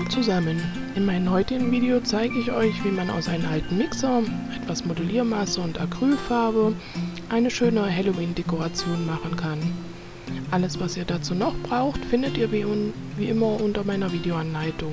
zusammen, in meinem heutigen Video zeige ich euch, wie man aus einem alten Mixer, etwas Modelliermasse und Acrylfarbe eine schöne Halloween-Dekoration machen kann. Alles, was ihr dazu noch braucht, findet ihr wie immer unter meiner Videoanleitung.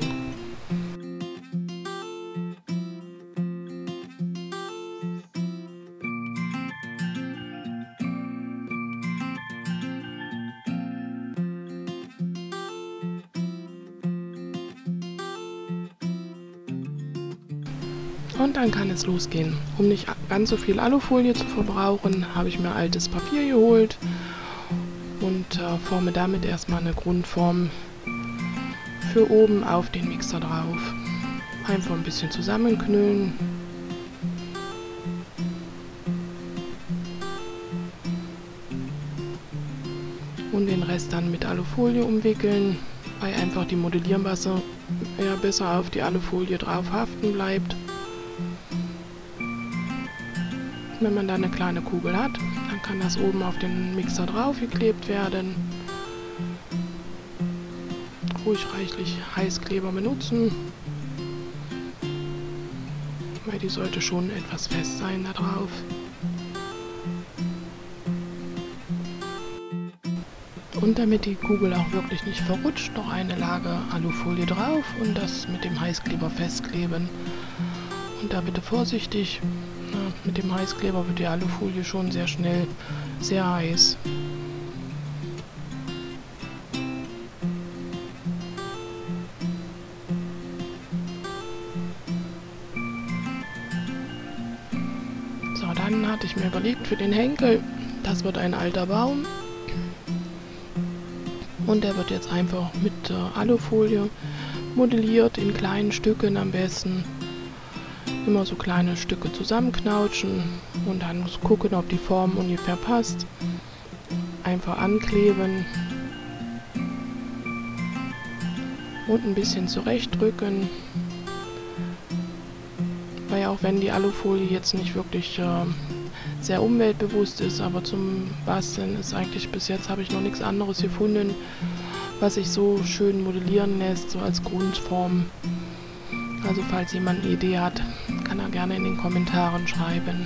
Und dann kann es losgehen. Um nicht ganz so viel Alufolie zu verbrauchen, habe ich mir altes Papier geholt und forme damit erstmal eine Grundform für oben auf den Mixer drauf. Einfach ein bisschen zusammenknüllen. Und den Rest dann mit Alufolie umwickeln, weil einfach die Modelliermasse ja besser auf die Alufolie drauf haften bleibt. Wenn man da eine kleine Kugel hat, dann kann das oben auf den Mixer drauf geklebt werden. Ruhig reichlich Heißkleber benutzen, weil die sollte schon etwas fest sein da drauf. Und damit die Kugel auch wirklich nicht verrutscht, noch eine Lage Alufolie drauf und das mit dem Heißkleber festkleben. Und da bitte vorsichtig. Mit dem Heißkleber wird die Alufolie schon sehr schnell sehr heiß. So, dann hatte ich mir überlegt für den Henkel, das wird ein alter Baum. Und der wird jetzt einfach mit Alufolie modelliert, in kleinen Stücken am besten. Immer so kleine Stücke zusammenknautschen und dann gucken, ob die Form ungefähr passt. Einfach ankleben und ein bisschen zurechtdrücken. Weil auch wenn die Alufolie jetzt nicht wirklich sehr umweltbewusst ist, aber zum Basteln ist eigentlich bis jetzt habe ich noch nichts anderes gefunden, was sich so schön modellieren lässt, so als Grundform. Also falls jemand eine Idee hat, kann er gerne in den Kommentaren schreiben.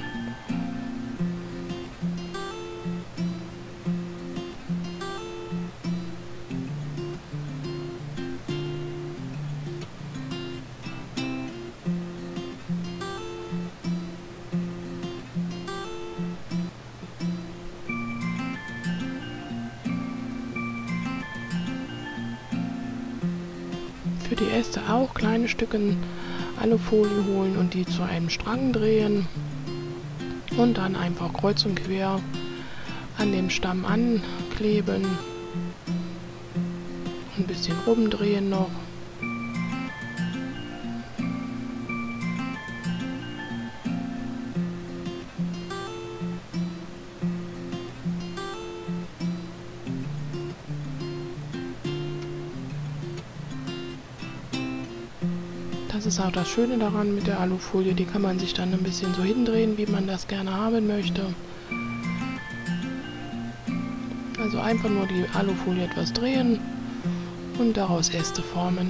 Für die Äste auch kleine Stücke Alufolie holen und die zu einem Strang drehen und dann einfach kreuz und quer an dem Stamm ankleben, ein bisschen rumdrehen noch. Das ist auch das Schöne daran mit der Alufolie, die kann man sich dann ein bisschen so hindrehen, wie man das gerne haben möchte. Also einfach nur die Alufolie etwas drehen und daraus Äste formen.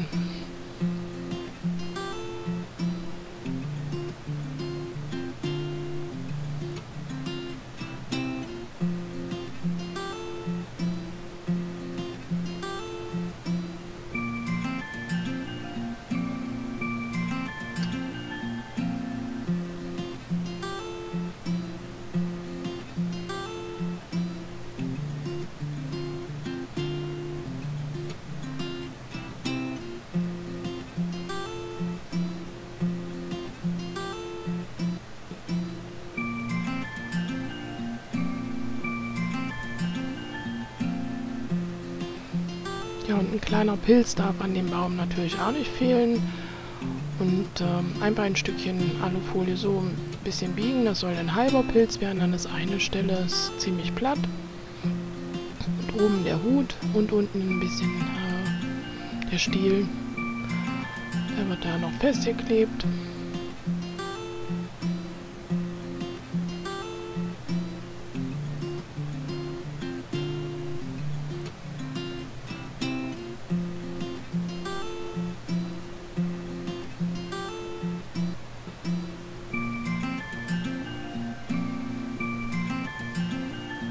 Ja, und ein kleiner Pilz darf an dem Baum natürlich auch nicht fehlen. Und einfach ein Stückchen Alufolie so ein bisschen biegen. Das soll ein halber Pilz werden. Dann ist eine Stelle ist ziemlich platt. Und oben der Hut und unten ein bisschen der Stiel. Der wird da noch festgeklebt.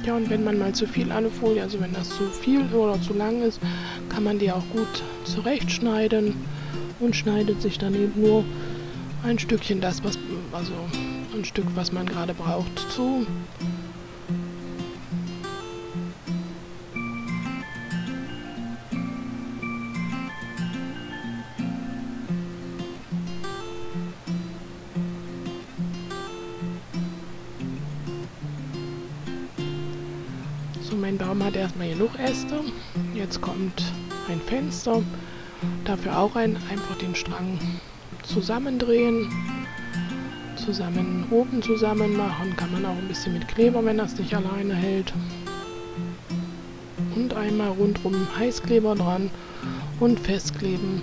Ja, und wenn man mal zu viel Alufolie, also wenn das zu viel oder zu lang ist, kann man die auch gut zurechtschneiden und schneidet sich dann eben nur ein Stückchen also ein Stück, was man gerade braucht, zu. So, mein Baum hat erstmal genug Äste. Jetzt kommt ein Fenster. Dafür auch einfach den Strang zusammendrehen. Oben zusammen machen. Kann man auch ein bisschen mit Kleber, wenn das nicht alleine hält. Und einmal rundrum Heißkleber dran und festkleben.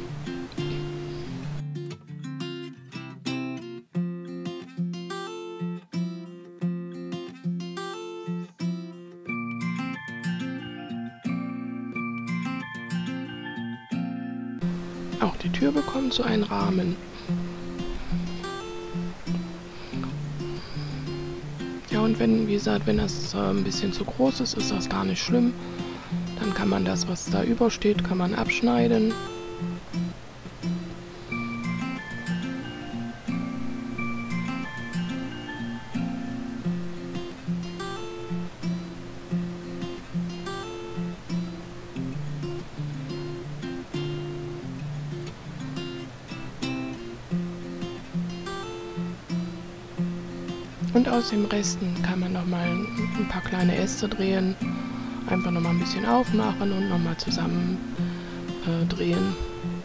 Auch die Tür bekommt so einen Rahmen. Ja, und wenn, wie gesagt, wenn das ein bisschen zu groß ist, ist das gar nicht schlimm. Dann kann man das, was da übersteht, kann man abschneiden. Und aus dem Resten kann man nochmal ein paar kleine Äste drehen. Einfach nochmal ein bisschen aufmachen und nochmal zusammen drehen.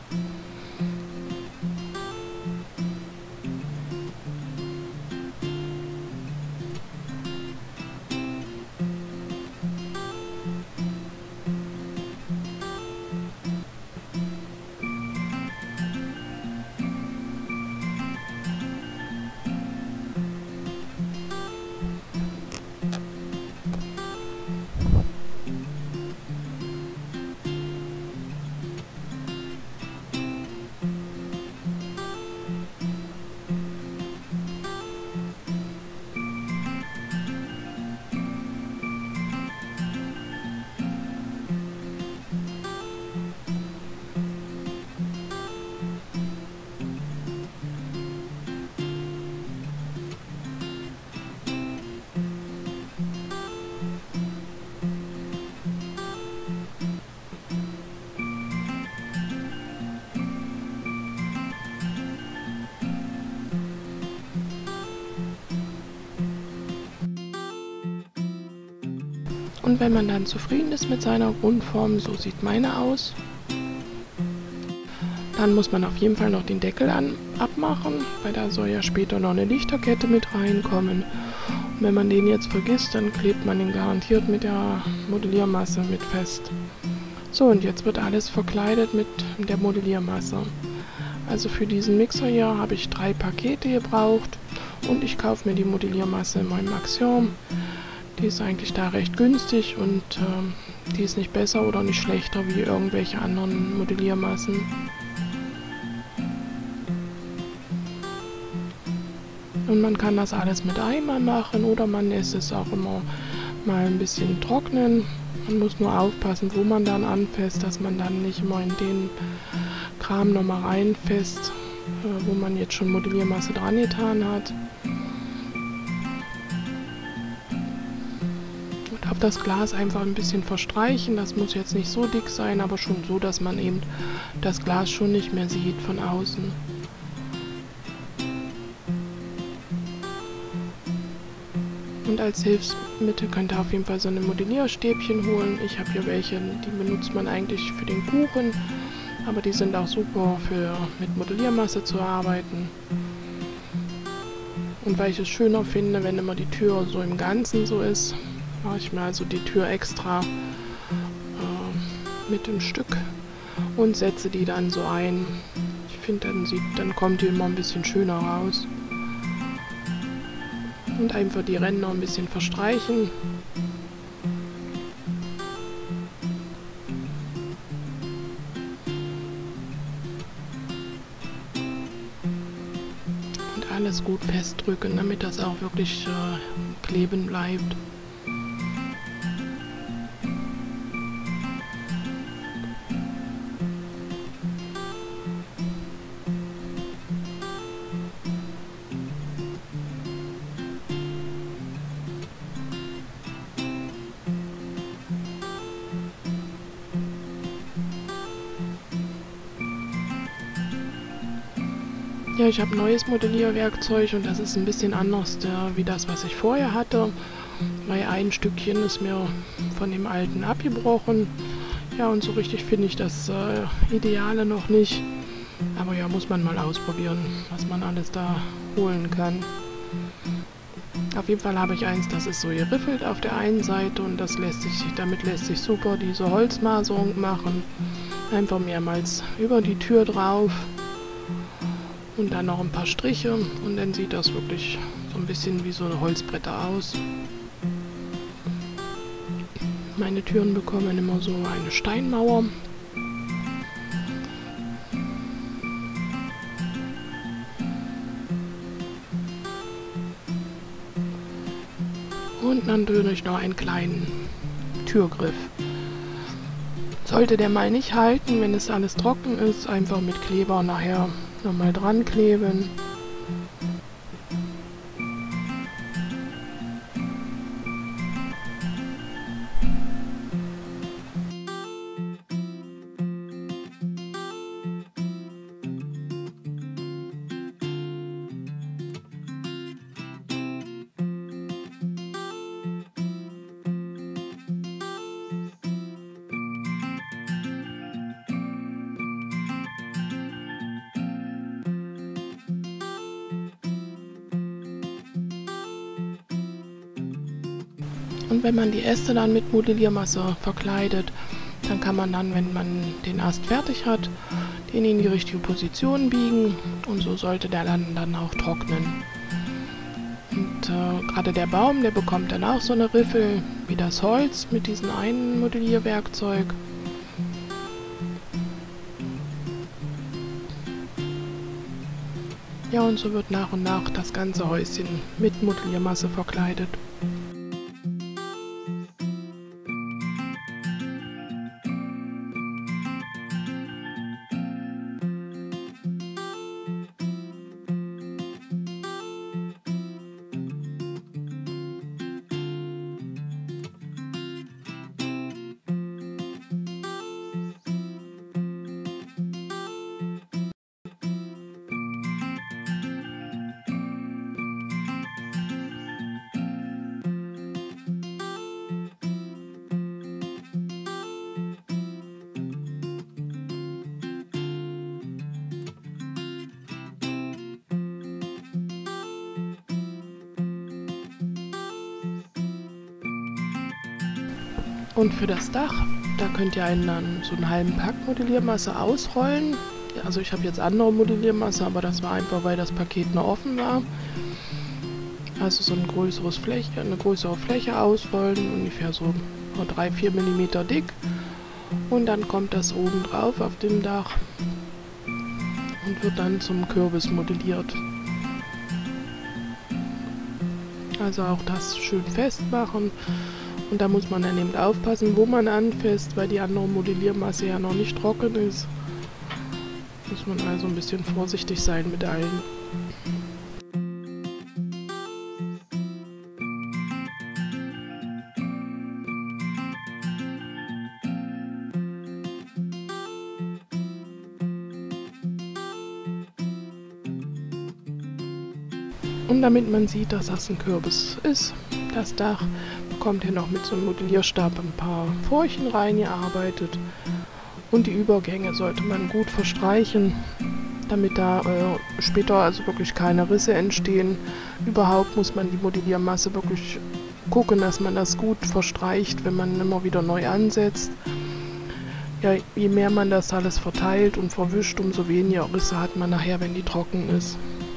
Und wenn man dann zufrieden ist mit seiner Grundform, so sieht meine aus, dann muss man auf jeden Fall noch den Deckel abmachen, weil da soll ja später noch eine Lichterkette mit reinkommen. Und wenn man den jetzt vergisst, dann klebt man ihn garantiert mit der Modelliermasse mit fest. So, und jetzt wird alles verkleidet mit der Modelliermasse. Also für diesen Mixer hier habe ich 3 Pakete gebraucht und ich kaufe mir die Modelliermasse in meinem Axiom. Die ist eigentlich da recht günstig und die ist nicht besser oder nicht schlechter wie irgendwelche anderen Modelliermassen. Und man kann das alles mit Eimer machen oder man lässt es auch immer mal ein bisschen trocknen. Man muss nur aufpassen, wo man dann anfasst, dass man dann nicht immer in den Kram nochmal reinfasst, wo man jetzt schon Modelliermasse dran getan hat. Und auf das Glas einfach ein bisschen verstreichen. Das muss jetzt nicht so dick sein, aber schon so, dass man eben das Glas schon nicht mehr sieht von außen. Und als Hilfsmittel könnt ihr auf jeden Fall so eine Modellierstäbchen holen. Ich habe hier welche, die benutzt man eigentlich für den Kuchen, aber die sind auch super mit Modelliermasse zu arbeiten. Und weil ich es schöner finde, wenn immer die Tür so im Ganzen so ist, mache ich mir also die Tür extra mit dem Stück und setze die dann so ein. Ich finde, dann kommt die immer ein bisschen schöner raus. Und einfach die Ränder ein bisschen verstreichen. Und alles gut festdrücken, damit das auch wirklich kleben bleibt. Ja, ich habe neues Modellierwerkzeug und das ist ein bisschen anders wie das, was ich vorher hatte. Weil ein Stückchen ist mir von dem alten abgebrochen. Ja, und so richtig finde ich das Ideale noch nicht. Aber ja, muss man mal ausprobieren, was man alles da holen kann. Auf jeden Fall habe ich eins, das ist so geriffelt auf der einen Seite und damit lässt sich super diese Holzmaserung machen. Einfach mehrmals über die Tür drauf und dann noch ein paar Striche und dann sieht das wirklich so ein bisschen wie so eine Holzbretter aus. Meine Türen bekommen immer so eine Steinmauer. Und natürlich noch einen kleinen Türgriff. Sollte der mal nicht halten, wenn es alles trocken ist, einfach mit Kleber nachher nochmal dran kleben. Und wenn man die Äste dann mit Modelliermasse verkleidet, dann kann man dann, wenn man den Ast fertig hat, den in die richtige Position biegen und so sollte der dann auch trocknen. Und gerade der Baum, der bekommt dann auch so eine Riffel wie das Holz mit diesem einen Modellierwerkzeug. Ja, und so wird nach und nach das ganze Häuschen mit Modelliermasse verkleidet. Und für das Dach, da könnt ihr dann so einen halben Pack Modelliermasse ausrollen. Also ich habe jetzt andere Modelliermasse, aber das war einfach, weil das Paket noch offen war. Also so eine größere Fläche ausrollen, ungefähr so 3-4 mm dick. Und dann kommt das oben drauf auf dem Dach und wird dann zum Kürbis modelliert. Also auch das schön festmachen. Und da muss man dann eben aufpassen, wo man anfasst, weil die andere Modelliermasse ja noch nicht trocken ist. Muss man also ein bisschen vorsichtig sein mit allen. Und damit man sieht, dass das ein Kürbis ist, das Dach, bekommt ihr noch mit so einem Modellierstab ein paar Furchen reingearbeitet. Und die Übergänge sollte man gut verstreichen, damit da später also wirklich keine Risse entstehen. Überhaupt muss man die Modelliermasse wirklich gucken, dass man das gut verstreicht, wenn man immer wieder neu ansetzt. Ja, je mehr man das alles verteilt und verwischt, umso weniger Risse hat man nachher, wenn die trocken ist.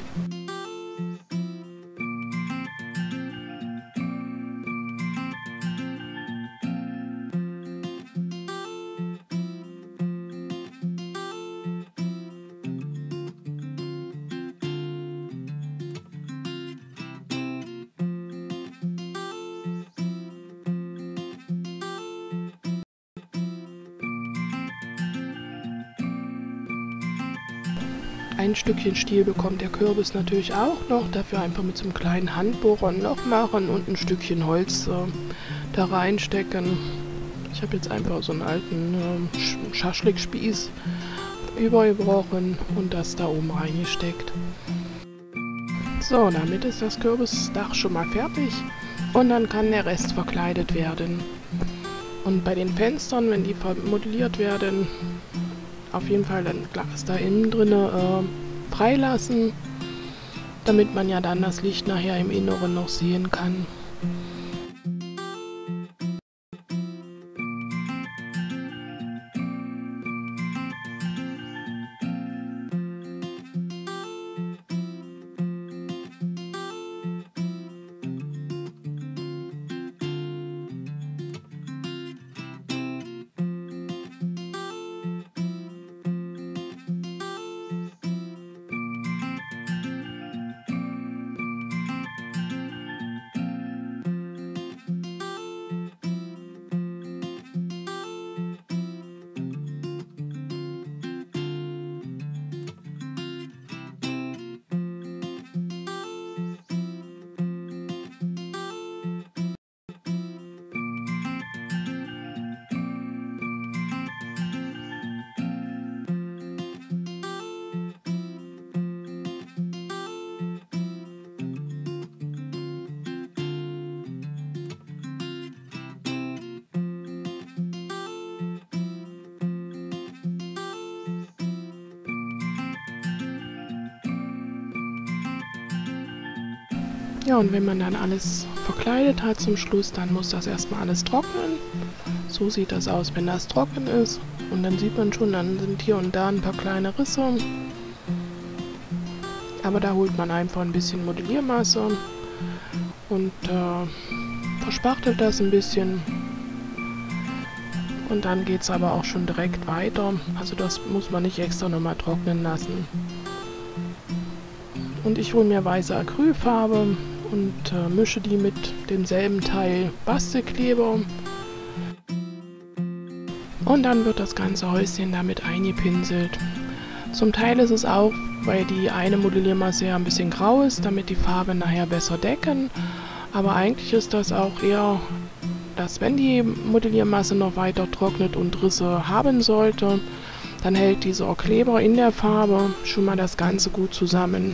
Ein Stückchen Stiel bekommt der Kürbis natürlich auch noch, dafür einfach mit so einem kleinen Handbohrer ein Loch machen und ein Stückchen Holz da reinstecken. Ich habe jetzt einfach so einen alten Schaschlikspieß übergebrochen und das da oben reingesteckt. So, damit ist das Kürbisdach schon mal fertig und dann kann der Rest verkleidet werden. Und bei den Fenstern, wenn die modelliert werden, auf jeden Fall ein Glas da innen drinne freilassen, damit man ja dann das Licht nachher im Inneren noch sehen kann. Ja, und wenn man dann alles verkleidet hat zum Schluss, dann muss das erstmal alles trocknen. So sieht das aus, wenn das trocken ist. Und dann sieht man schon, dann sind hier und da ein paar kleine Risse. Aber da holt man einfach ein bisschen Modelliermasse und verspachtelt das ein bisschen. Und dann geht es aber auch schon direkt weiter. Also das muss man nicht extra nochmal trocknen lassen. Und ich hole mir weiße Acrylfarbe und mische die mit demselben Teil Bastelkleber. Und dann wird das ganze Häuschen damit eingepinselt. Zum Teil ist es auch, weil die eine Modelliermasse ja ein bisschen grau ist, damit die Farben nachher besser decken. Aber eigentlich ist das auch eher, dass wenn die Modelliermasse noch weiter trocknet und Risse haben sollte, dann hält dieser Kleber in der Farbe schon mal das Ganze gut zusammen.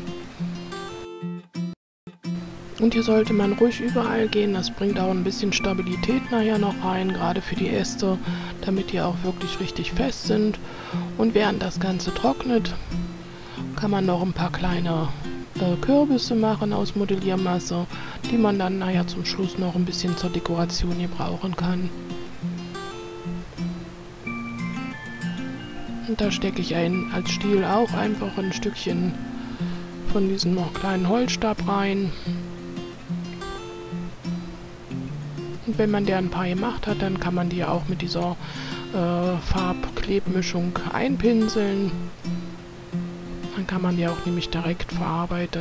Und hier sollte man ruhig überall gehen, das bringt auch ein bisschen Stabilität nachher noch rein, gerade für die Äste, damit die auch wirklich richtig fest sind. Und während das Ganze trocknet, kann man noch ein paar kleine Kürbisse machen aus Modelliermasse, die man dann nachher zum Schluss noch ein bisschen zur Dekoration gebrauchen kann. Und da stecke ich als Stiel auch einfach ein Stückchen von diesem noch kleinen Holzstab rein. Und wenn man der ein paar gemacht hat, dann kann man die auch mit dieser Farbklebmischung einpinseln. Dann kann man die auch nämlich direkt verarbeiten.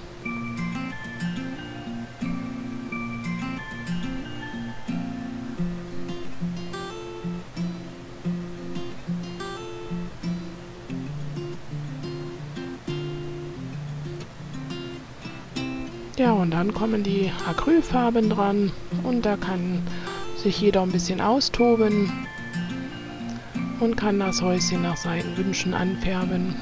Ja, und dann kommen die Acrylfarben dran und da kann sich jeder ein bisschen austoben und kann das Häuschen nach seinen Wünschen anfärben.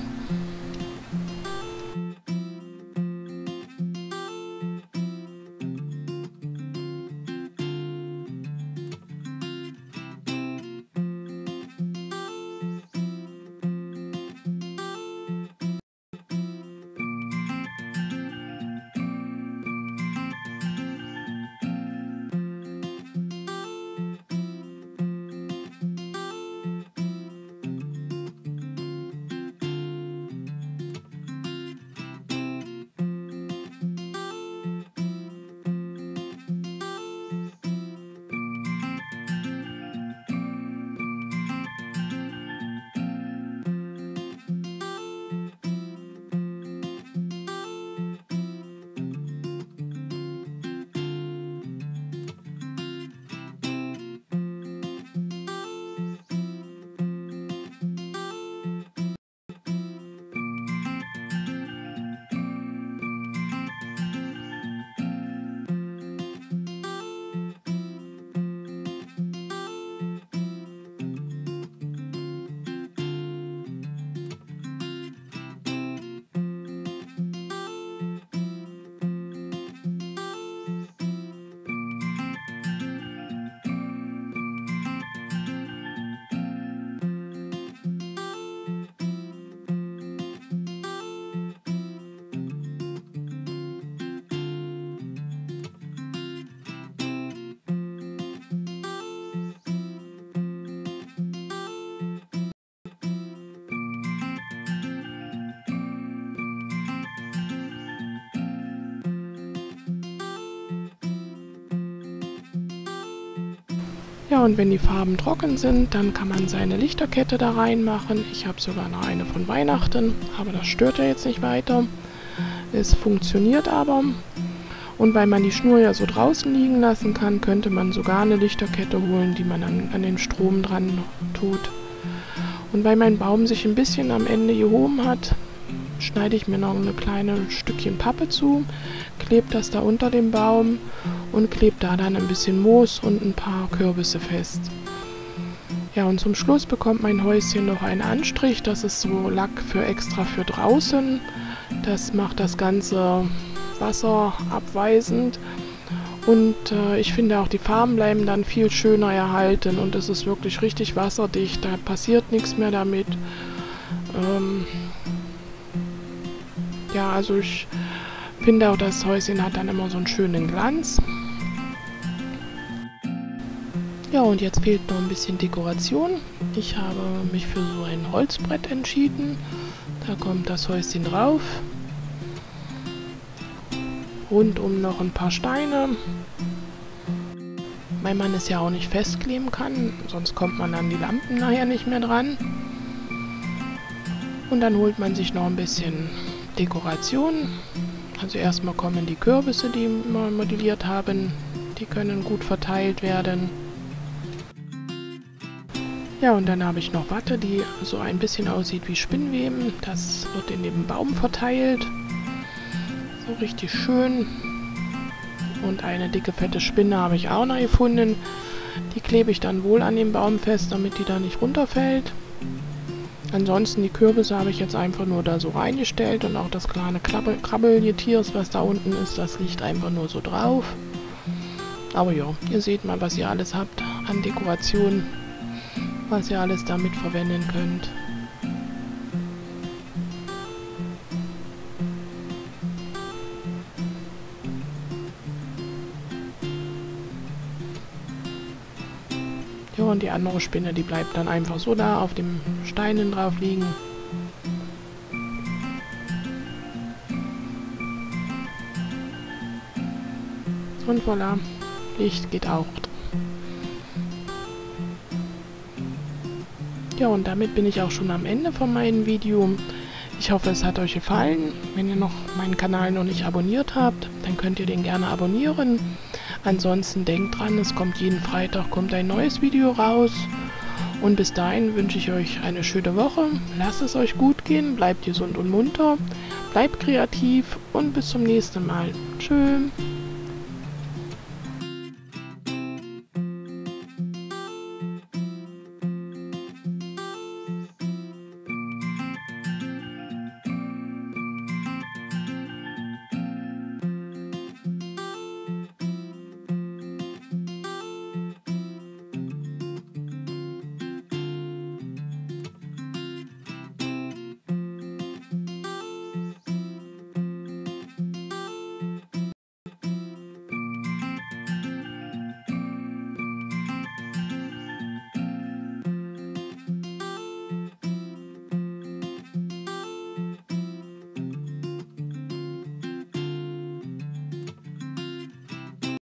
Ja, und wenn die Farben trocken sind, dann kann man seine Lichterkette da reinmachen. Ich habe sogar noch eine von Weihnachten, aber das stört ja jetzt nicht weiter. Es funktioniert aber. Und weil man die Schnur ja so draußen liegen lassen kann, könnte man sogar eine Lichterkette holen, die man an den Strom dran tut. Und weil mein Baum sich ein bisschen am Ende gehoben hat, schneide ich mir noch ein kleines Stückchen Pappe zu, klebe das da unter dem Baum und klebe da dann ein bisschen Moos und ein paar Kürbisse fest. Ja, und zum Schluss bekommt mein Häuschen noch einen Anstrich. Das ist so Lack für extra für draußen. Das macht das Ganze wasserabweisend. Und ich finde auch, die Farben bleiben dann viel schöner erhalten. Und es ist wirklich richtig wasserdicht. Da passiert nichts mehr damit. Ja, also ich finde auch, das Häuschen hat dann immer so einen schönen Glanz. Ja, und jetzt fehlt noch ein bisschen Dekoration. Ich habe mich für so ein Holzbrett entschieden. Da kommt das Häuschen drauf. Rundum noch ein paar Steine. Weil man es ja auch nicht festkleben kann, sonst kommt man an die Lampen nachher nicht mehr dran. Und dann holt man sich noch ein bisschen Dekoration. Also erstmal kommen die Kürbisse, die wir modelliert haben. Die können gut verteilt werden. Ja, und dann habe ich noch Watte, die so ein bisschen aussieht wie Spinnweben. Das wird in dem Baum verteilt. So richtig schön. Und eine dicke, fette Spinne habe ich auch noch gefunden. Die klebe ich dann wohl an dem Baum fest, damit die da nicht runterfällt. Ansonsten die Kürbisse habe ich jetzt einfach nur da so reingestellt. Und auch das kleine Krabbelgetiers, was da unten ist, das liegt einfach nur so drauf. Aber ja, ihr seht mal, was ihr alles habt an Dekoration. Was ihr alles damit verwenden könnt. Ja, und die andere Spinne, die bleibt dann einfach so da auf dem Steinen drauf liegen. Und voilà, Licht geht auch. Ja, und damit bin ich auch schon am Ende von meinem Video. Ich hoffe, es hat euch gefallen. Wenn ihr noch meinen Kanal noch nicht abonniert habt, dann könnt ihr den gerne abonnieren. Ansonsten denkt dran, es kommt jeden Freitag ein neues Video raus. Und bis dahin wünsche ich euch eine schöne Woche. Lasst es euch gut gehen, bleibt gesund und munter, bleibt kreativ und bis zum nächsten Mal. Tschüss.